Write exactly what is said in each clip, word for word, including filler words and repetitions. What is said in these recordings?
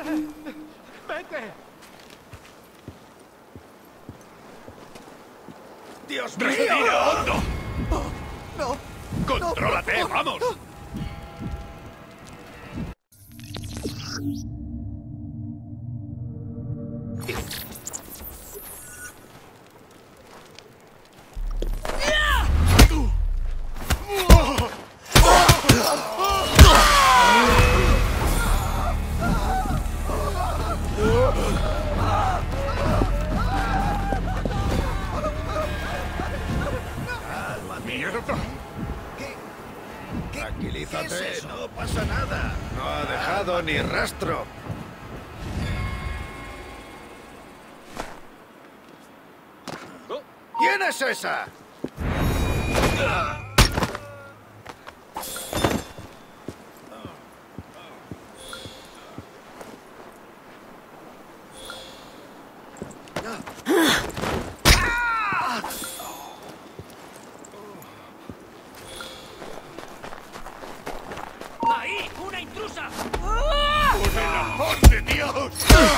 ¡Vete! ¡Dios mío! ¡Respira hondo! ¡No! ¡Contrólate! No. ¡Vamos! Tranquilízate, no pasa nada. No ha dejado ni rastro. ¿Quién es esa? ¡Ahí! ¡Una intrusa! ¡Por el amor de Dios!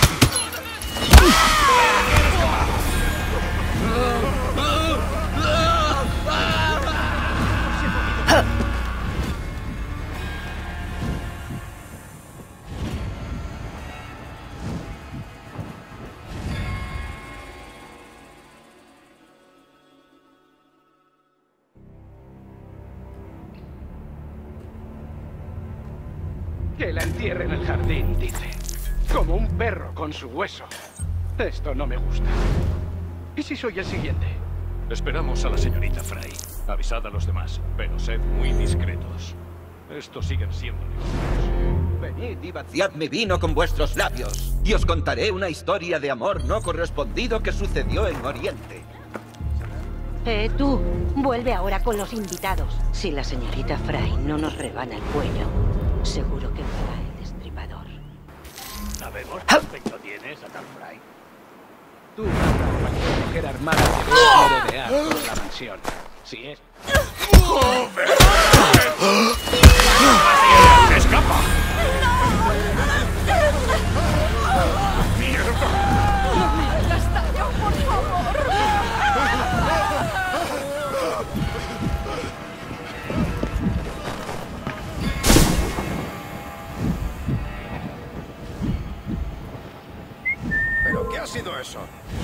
Que la entierre en el jardín, dice. Como un perro con su hueso. Esto no me gusta. ¿Y si soy el siguiente? Esperamos a la señorita Fry. Avisad a los demás, pero sed muy discretos. Estos siguen siendo negocios. Venid y vaciad mi vino con vuestros labios, y os contaré una historia de amor no correspondido que sucedió en Oriente. Eh, tú, vuelve ahora con los invitados. Si la señorita Fry no nos rebana el cuello, seguro que será el destripador. ¿Sabemos qué aspecto tiene esa tal Fry? Tú manda a cualquier mujer armada que vea merodear por la mansión. Si es... ¡Escapa! ¿Pero qué ha sido eso?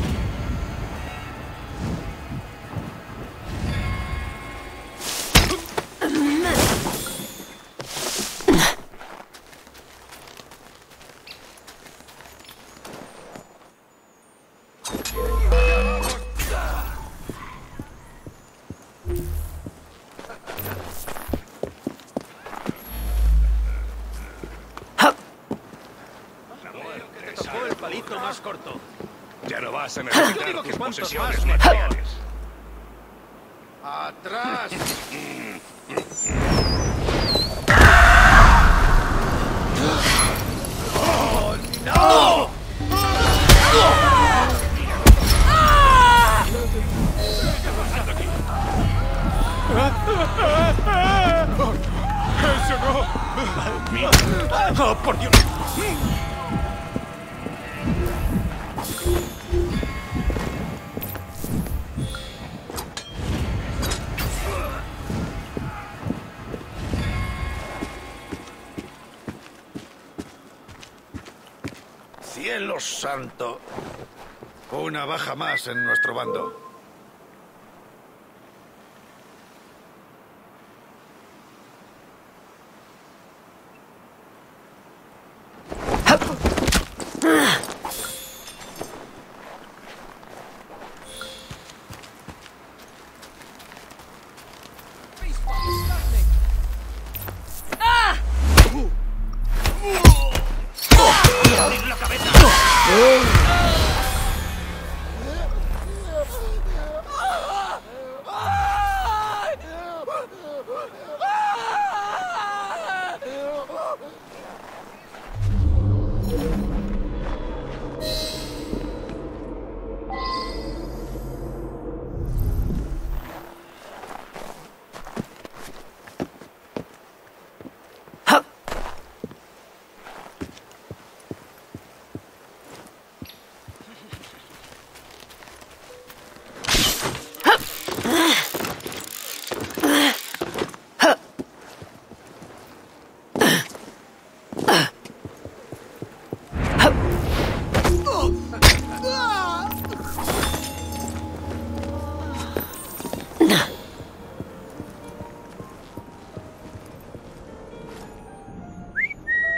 Tocó el palito más corto. Ya no vas a Yo necesitar digo que tus cuantos posesiones más, materiales. ¡Atrás! ¡Oh, no! ¡Eso no! ¡Oh, por Dios! ¡Cielo santo! Una baja más en nuestro bando. ¡Abrir la cabeza!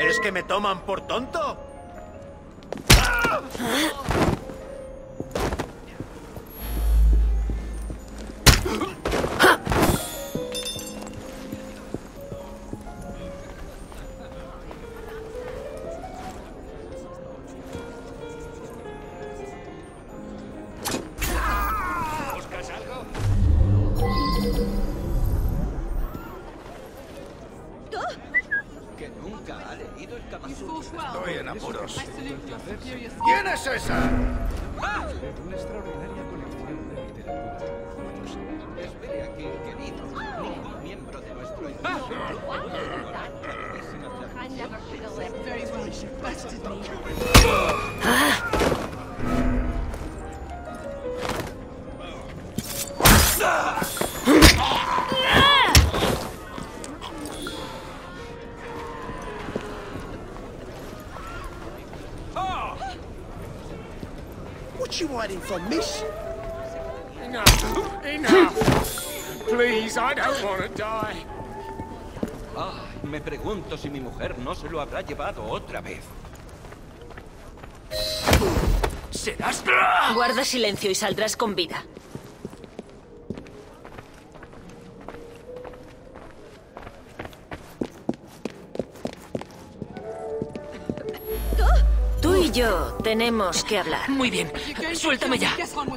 ¿Es que me toman por tonto? Estoy en apuros. ¿Quién es esa? ¡Ah! Una extraordinaria colección de literatura. Espere aquí, querido. Ningún miembro de nuestro equipo. What you hiding from, miss? Enough! Enough! Please, I don't want to die. Ah, me pregunto si mi mujer no se lo habrá llevado otra vez. ¿Serás? Guarda silencio y saldrás con vida. Tú y yo tenemos que hablar. Muy bien, suéltame ya.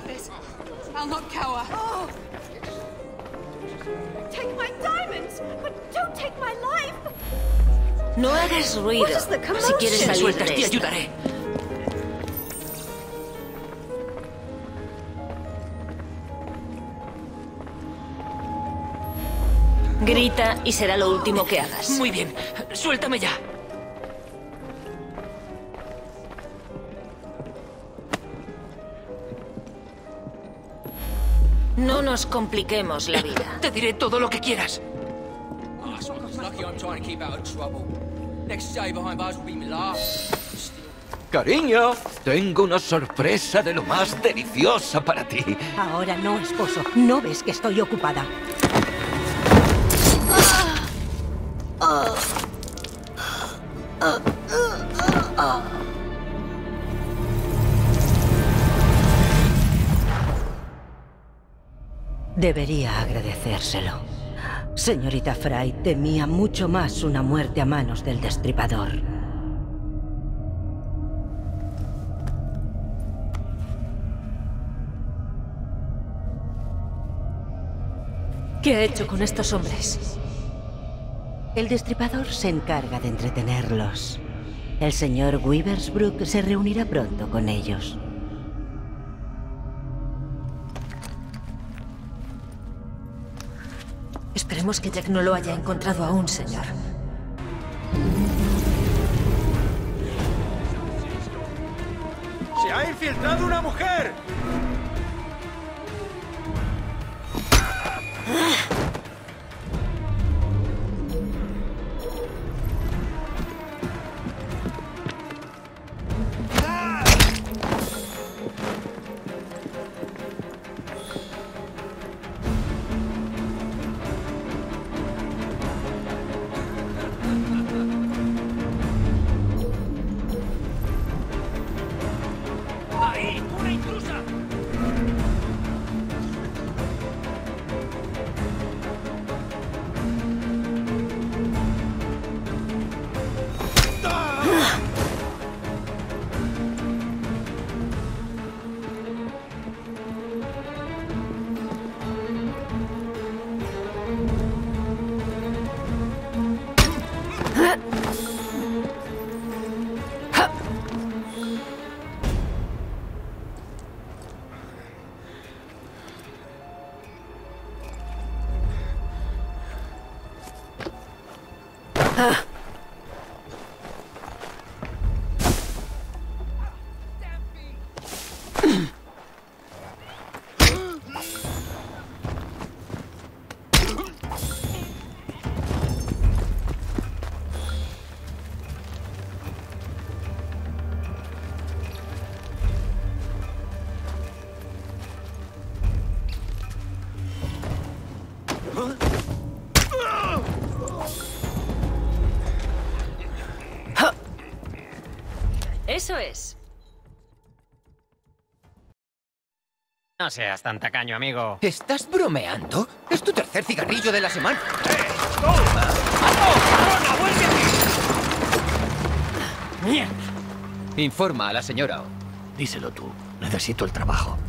No hagas ruido. Si quieres Si me salir sueltas, de te esta. ayudaré. Grita y será lo último que hagas. Muy bien, suéltame ya. No nos compliquemos la vida. Te diré todo lo que quieras. Cariño, tengo una sorpresa de lo más deliciosa para ti. Ahora no, esposo. ¿No ves que estoy ocupada? Debería agradecérselo. Señorita Fry temía mucho más una muerte a manos del Destripador. ¿Qué ha hecho con estos hombres? El Destripador se encarga de entretenerlos. El señor Weaversbrook se reunirá pronto con ellos. Esperemos que Jack no lo haya encontrado aún, señor. ¡Se ha infiltrado una mujer! ¡Ahí! ¡Una intrusa! Eso es. No seas tan tacaño, amigo. ¿Estás bromeando? Es tu tercer cigarrillo de la semana. ¡Eh! ¡Tú! ¡Vamos! ¡Corona, vuélvete! Informa a la señora. Díselo tú. Necesito el trabajo.